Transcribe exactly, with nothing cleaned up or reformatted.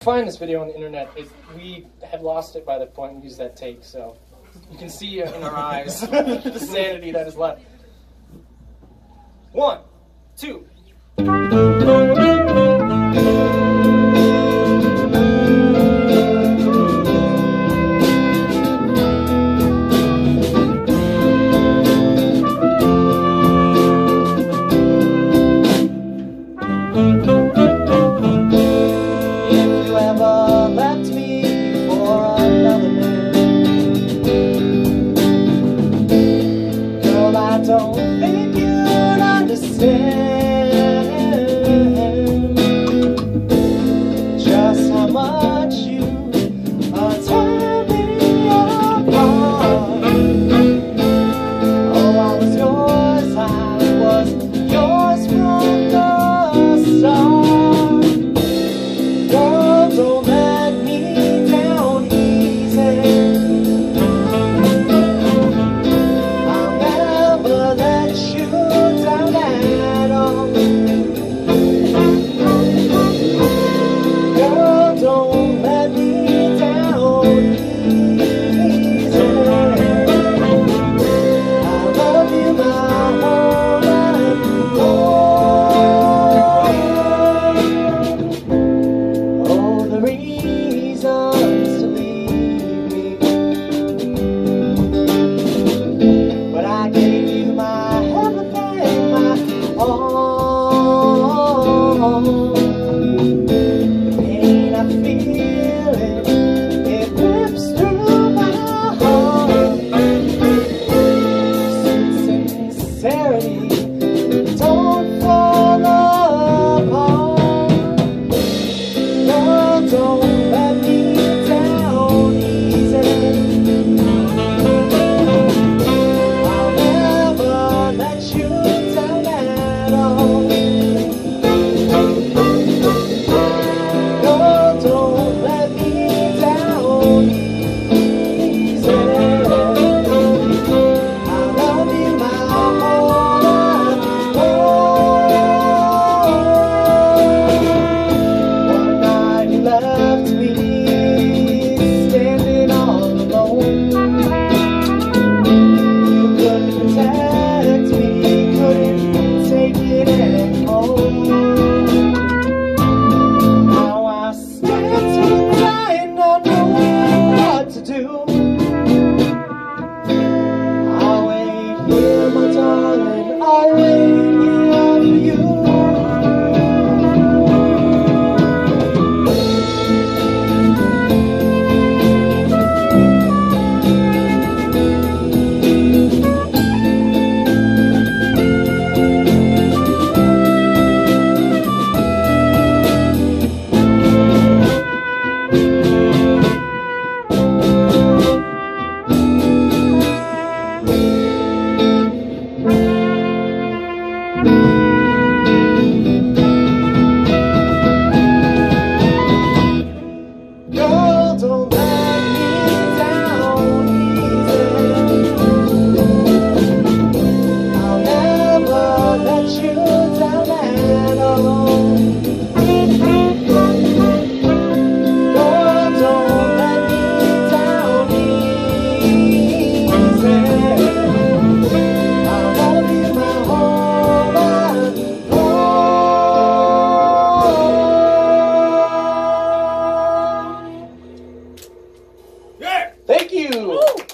find this video on the internet, it, we had lost it by the point we used that take, so you can see in our eyes the sanity that is left. One, two. Don't think you'd understand just how much you are tearing apart. Oh, I was yours, I was yours from the start. Girl, don't let me down easy. Don't fall apart. No, don't let me down easy. I'll never let you down at all. No, don't let me down easy. I love you, my whole life. Left me standing all alone. You couldn't protect me, couldn't take it anymore. Now I stand here crying, not knowing what to do. I'll wait here, my darling, I'll wait here for you. Girl, don't let me down easy. I'll never let you down at all. Girl, don't let me down easy. I love you my whole life long. Thank you! Woo!